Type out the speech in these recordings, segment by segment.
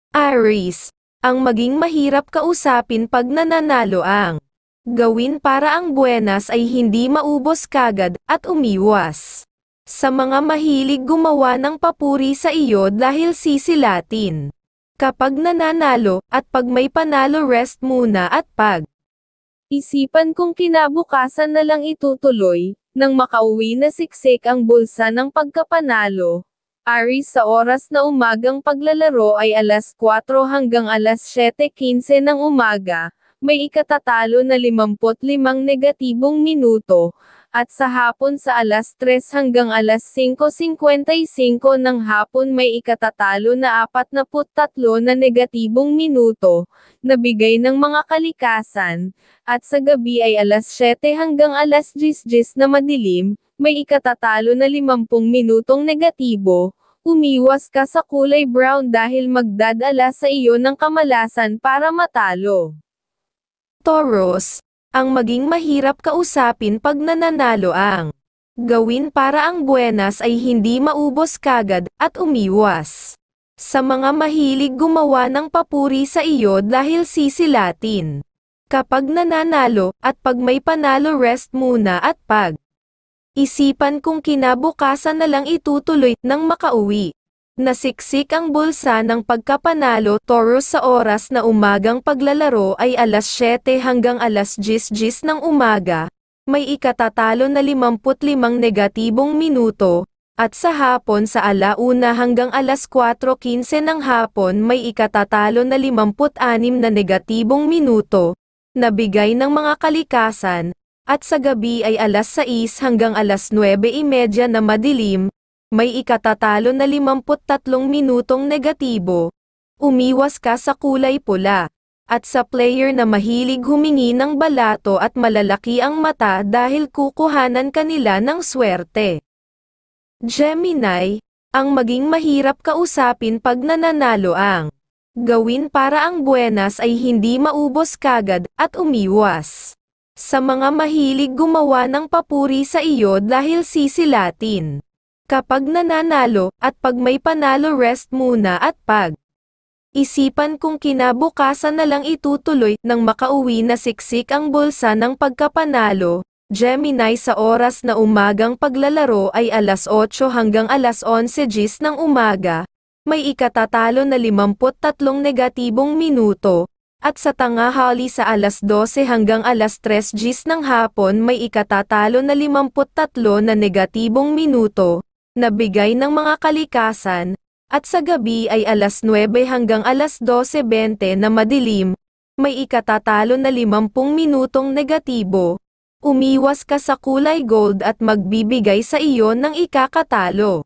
Aries, ang maging mahirap kausapin pag nananalo ang gawin para ang buenas ay hindi maubos kagad at umiwas sa mga mahilig gumawa ng papuri sa iyo dahil sisilatin. Kapag nananalo at pag may panalo rest muna at pag isipan kung kinabukasan na lang itutuloy, nang makauwi na siksik ang bulsa ng pagkapanalo. Aries sa oras na umagang paglalaro ay alas 4 hanggang alas 7:15 ng umaga, may ikatatalo na 55 negatibong minuto, at sa hapon sa alas 3 hanggang alas 5:55 ng hapon may ikatatalo na 43 na negatibong minuto, na bigay ng mga kalikasan, at sa gabi ay alas 7 hanggang alas 10:10 na madilim, may ikatatalo na 50 minutong negatibo. Umiwas ka sa kulay brown dahil magdadala sa iyo ng kamalasan para matalo. Taurus, ang maging mahirap kausapin pag nananalo ang gawin para ang buenas ay hindi maubos kagad at umiwas sa mga mahilig gumawa ng papuri sa iyo dahil sisilatin. Kapag nananalo at pag may panalo rest muna at pag isipan kung kinabukasan na lang itutuloy nang makauwi. Nasiksik ang bulsa ng pagkapanalo. Taurus sa oras na umagang paglalaro ay alas 7 hanggang alas 10:10 ng umaga, may ikatatalo na 55 negatibong minuto, at sa hapon sa alauna hanggang alas 4:15 ng hapon may ikatatalo na 56 na negatibong minuto, na bigay ng mga kalikasan. At sa gabi ay alas 6 hanggang alas 9:30 na madilim, may ikatatalo na 53 minutong negatibo. Umiwas ka sa kulay pula. At sa player na mahilig humingi ng balato at malalaki ang mata dahil kukuhanan kanila ng swerte. Gemini, ang maging mahirap kausapin pag nananalo ang gawin para ang buenas ay hindi maubos kagad at umiwas sa mga mahilig gumawa ng papuri sa iyo dahil sisilatin. Kapag nananalo at pag may panalo rest muna at pag isipan kung kinabukasan na lang itutuloy nang makauwi na siksik ang bulsa ng pagkapanalo. Gemini sa oras na umagang paglalaro ay alas 8 hanggang alas 11:10 ng umaga, may ikatatalo na 53 negatibong minuto. At sa tanghali sa alas 12 hanggang alas 3:10 ng hapon may ikatatalo na 53 na negatibong minuto, na bigay ng mga kalikasan, at sa gabi ay alas 9 hanggang alas 12:20 na madilim, may ikatatalo na 50 minutong negatibo. Umiwas ka sa kulay gold at magbibigay sa iyo ng ikakatalo.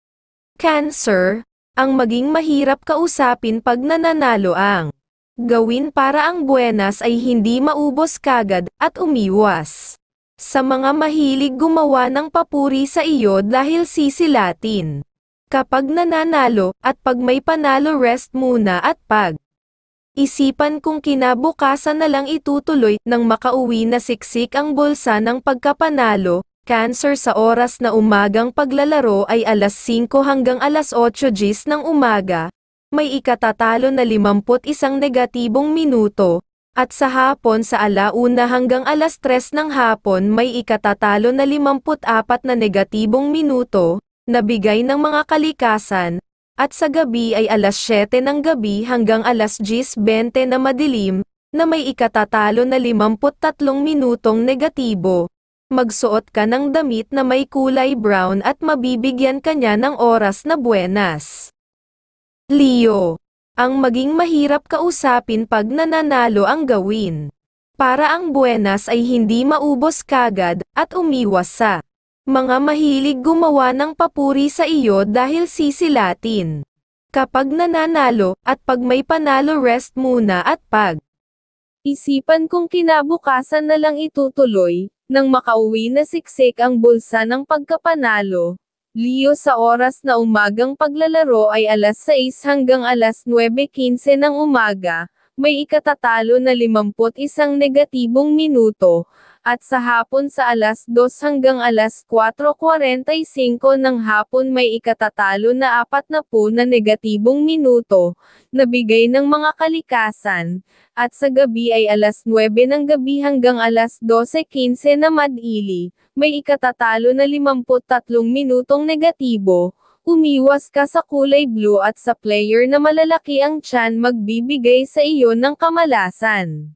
Cancer, ang maging mahirap kausapin pag nananalo ang gawin para ang buenas ay hindi maubos kagad at umiwas sa mga mahilig gumawa ng papuri sa iyo dahil sisilatin. Kapag nananalo at pag may panalo rest muna at pag isipan kung kinabukasan na lang itutuloy nang makauwi na siksik ang bulsa ng pagkapanalo. Cancer sa oras na umagang paglalaro ay alas 5 hanggang alas 8:10 ng umaga, may ikatatalo na 51 negatibong minuto, at sa hapon sa alauna hanggang alas 3 ng hapon may ikatatalo na 54 na negatibong minuto, na bigay ng mga kalikasan, at sa gabi ay alas 7 ng gabi hanggang alas 10:20 na madilim, na may ikatatalo na 53 minutong negatibo. Magsuot ka ng damit na may kulay brown at mabibigyan ka niya ng oras na buenas. Leo, ang maging mahirap kausapin pag nananalo ang gawin para ang buenas ay hindi maubos kagad at umiwas sa mga mahilig gumawa ng papuri sa iyo dahil sisilatin. Kapag nananalo at pag may panalo rest muna at pag isipan kung kinabukasan na lang itutuloy nang makauwi na siksik ang bulsa ng pagkapanalo. Leo sa oras na umagang paglalaro ay alas 6 hanggang alas 9:15 ng umaga, may ikatatalo na 51 negatibong minuto, at sa hapon sa alas 2 hanggang alas 4:45 ng hapon may ikatatalo na 40 na negatibong minuto, na bigay ng mga kalikasan, at sa gabi ay alas 9 ng gabi hanggang alas 12:15 na madaili, may ikatatalo na 53 minutong negatibo. Umiwas ka sa kulay blue at sa player na malalaki ang tiyan magbibigay sa iyo ng kamalasan.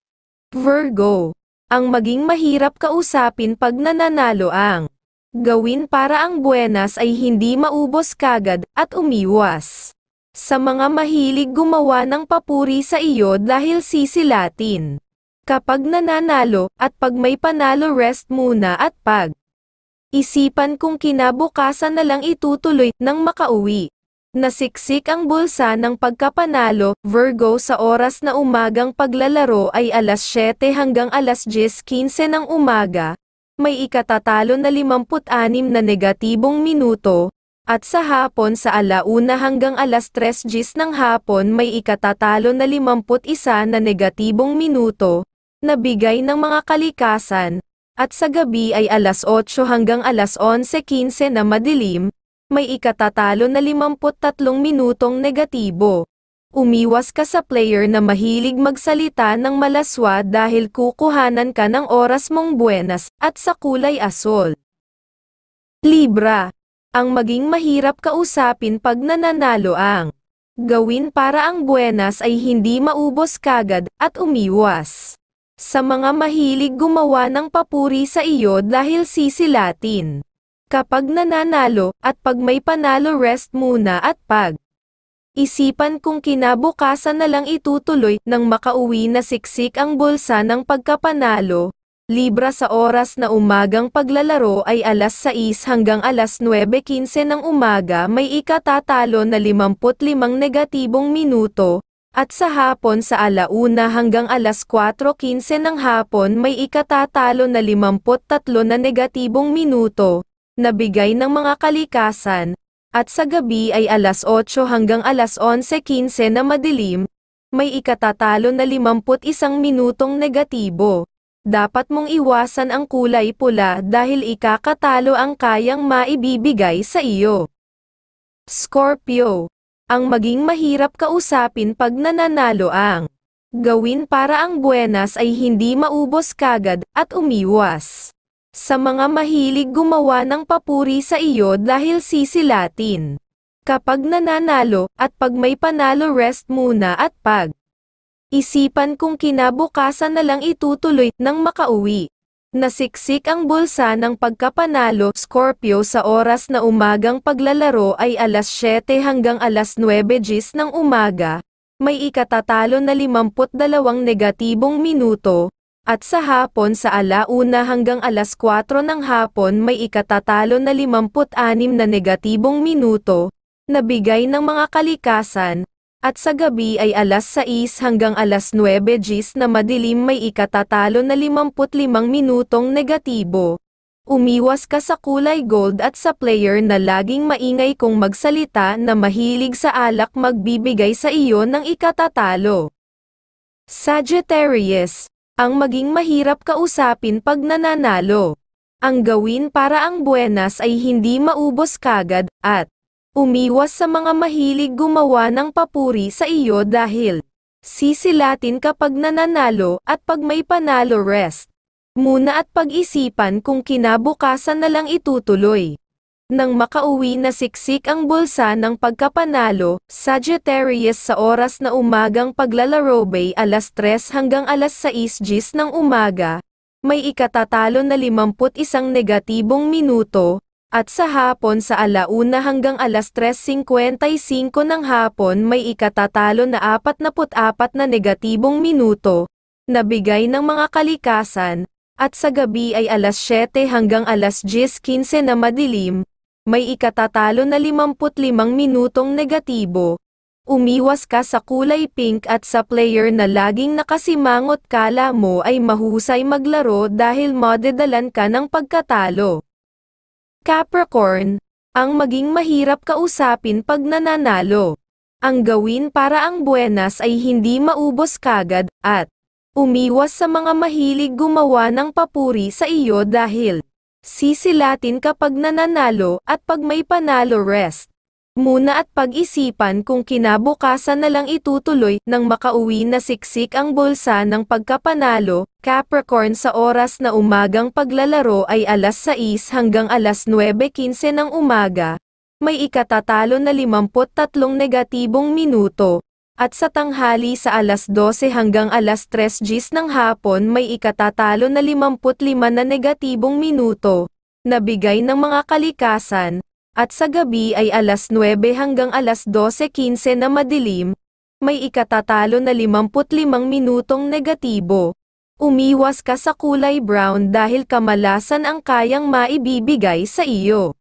Virgo. Ang maging mahirap kausapin pag nananalo ang gawin para ang buenas ay hindi maubos kagad at umiwas sa mga mahilig gumawa ng papuri sa iyo dahil sisilatin kapag nananalo, at pag may panalo rest muna at pag isipan kung kinabukasan na lang itutuloy nang makauwi. Nasiksik ang bulsa ng pagkapanalo, Virgo. Sa oras na umagang paglalaro ay alas 7 hanggang alas 10:15 ng umaga, may ikatatalo na 56 na negatibong minuto, at sa hapon sa alauna hanggang alas 3:10 ng hapon may ikatatalo na 51 na negatibong minuto, na bigay ng mga kalikasan. At sa gabi ay alas 8 hanggang alas 11:15 na madilim, may ikatatalo na 53 minutong negatibo. Umiwas ka sa player na mahilig magsalita ng malaswa dahil kukuhanan ka ng oras mong buenas, at sa kulay asol. Libra. Ang maging mahirap kausapin pag nananalo ang gawin para ang buenas ay hindi maubos kagad, at umiwas sa mga mahilig gumawa ng papuri sa iyo dahil sisilatin kapag nananalo, at pag may panalo rest muna at pag isipan kung kinabukasan na lang itutuloy nang makauwi. Na siksik ang bulsa ng pagkapanalo, Libra. Sa oras na umagang paglalaro ay alas 6 hanggang alas 9:15 ng umaga may ikatatalo na 55 negatibong minuto, at sa hapon sa alauna hanggang alas 4:15 ng hapon may ikatatalo na 53 na negatibong minuto, na bigay ng mga kalikasan, at sa gabi ay alas 8 hanggang alas 11:15 na madilim, may ikatatalo na 51 minutong negatibo. Dapat mong iwasan ang kulay pula dahil ikakatalo ang kayang maibibigay sa iyo. Scorpio. Ang maging mahirap kausapin pag nananalo ang gawin para ang buenas ay hindi maubos kagad, at umiwas sa mga mahilig gumawa ng papuri sa iyo dahil sisilatin kapag nananalo, at pag may panalo rest muna at pag isipan kung kinabukasan na lang itutuloy nang makauwi. Nasiksik ang bulsa ng pagkapanalo, Scorpio. Sa oras na umagang paglalaro ay alas 7 hanggang alas 9:10 ng umaga, may ikatatalo na 52 negatibong minuto, at sa hapon sa alauna hanggang alas 4 ng hapon may ikatatalo na 56 na negatibong minuto, na bigay ng mga kalikasan. At sa gabi ay alas 6 hanggang alas 9:10 na madilim may ikatatalo na 55 minutong negatibo. Umiwas ka sa kulay gold at sa player na laging maingay kung magsalita na mahilig sa alak magbibigay sa iyo ng ikatatalo. Sagittarius. Ang maging mahirap kausapin pag nananalo. Ang gawin para ang buenas ay hindi maubos kagad, at umiwas sa mga mahilig gumawa ng papuri sa iyo dahil sisilatin kapag nananalo, at pag may panalo rest muna at pag-isipan kung kinabukasan na lang itutuloy nang makauwi. Na siksik ang bulsa ng pagkapanalo, Sagittarius. Sa oras na umagang paglalaro bay alas 3 hanggang alas 6:10 ng umaga, may ikatatalo na 51 negatibong minuto, at sa hapon sa alauna hanggang alas 3:55 ng hapon may ikatatalo na 44 na negatibong minuto, na bigay ng mga kalikasan, at sa gabi ay alas 7 hanggang alas 10:15 na madilim, may ikatatalo na 55 minutong negatibo. Umiwas ka sa kulay pink at sa player na laging nakasimangot, kala mo ay mahusay maglaro dahil madedalan ka ng pagkatalo. Capricorn. Ang maging mahirap kausapin pag nananalo. Ang gawin para ang buenas ay hindi maubos kagad, at Umiwas sa mga mahilig gumawa ng papuri sa iyo dahil sisilatin kapag nananalo at pag may panalo rest muna at pag-isipan kung kinabukasan na lang itutuloy nang makauwi na siksik ang bulsa ng pagkapanalo. Capricorn, sa oras na umagang paglalaro ay alas 6 hanggang alas 9:15 ng umaga, may ikatatalo na 53 negatibong minuto, at sa tanghali sa alas 12 hanggang alas 3 GMT ng hapon may ikatatalo na 55 na negatibong minuto, na bigay ng mga kalikasan. At sa gabi ay alas 9 hanggang alas 12:15 na madilim, may ikatatalo na 55 minutong negatibo. Umiwas ka sa kulay brown dahil kamalasan ang kayang maibibigay sa iyo.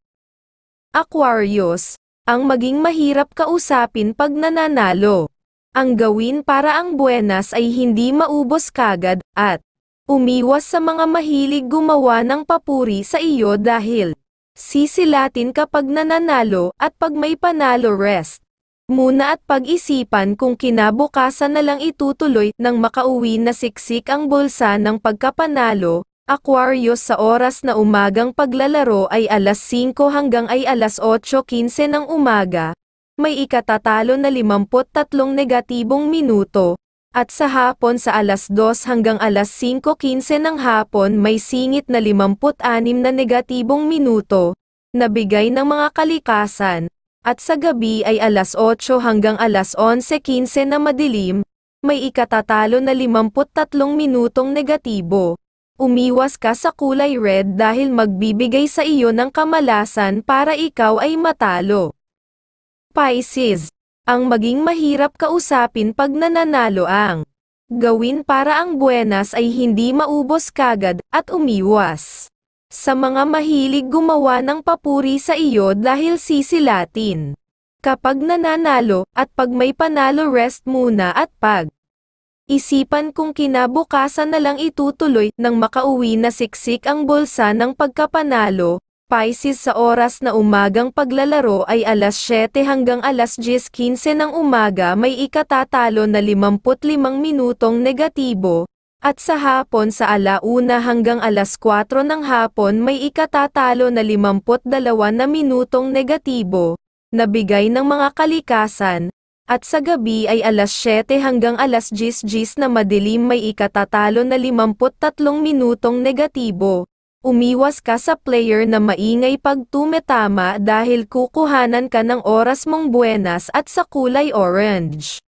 Aquarius, ang maging mahirap kausapin pag nananalo. Ang gawin para ang buenas ay hindi maubos kagad, at umiwas sa mga mahilig gumawa ng papuri sa iyo dahil sisilatin kapag nananalo at pag may panalo rest muna at pag-isipan kung kinabukasan na lang itutuloy nang makauwi na siksik ang bulsa ng pagkapanalo. Aquarius, sa oras na umagang paglalaro ay alas 5 hanggang ay alas 8:15 ng umaga, may ikatatalo na 53 negatibong minuto, at sa hapon sa alas 2 hanggang alas 5:15 ng hapon may singit na 56 na negatibong minuto, na bigay ng mga kalikasan, at sa gabi ay alas 8 hanggang alas 11:15 na madilim, may ikatatalo na 53 minutong negatibo. Umiwas ka sa kulay red dahil magbibigay sa iyo ng kamalasan para ikaw ay matalo. Pisces, ang maging mahirap kausapin pag nananalo. Ang gawin para ang buenas ay hindi maubos kagad at umiwas sa mga mahilig gumawa ng papuri sa iyo dahil sisilatin kapag nananalo at pag may panalo rest muna at pag isipan kung kinabukasan na lang itutuloy nang makauwi na siksik ang bulsa ng pagkapanalo. Pisces, sa oras na umagang paglalaro ay alas 7 hanggang alas 10:15 ng umaga may ikatatalo na 55 minutong negatibo, at sa hapon sa alauna hanggang alas 4 ng hapon may ikatatalo na 52 na minutong negatibo, na bigay ng mga kalikasan, at sa gabi ay alas 7 hanggang alas 10 GMT na madilim may ikatatalo na 53 minutong negatibo. Umiwas ka sa player na maingay pag tumetama dahil kukuhanan ka ng oras mong buenas at sa kulay orange.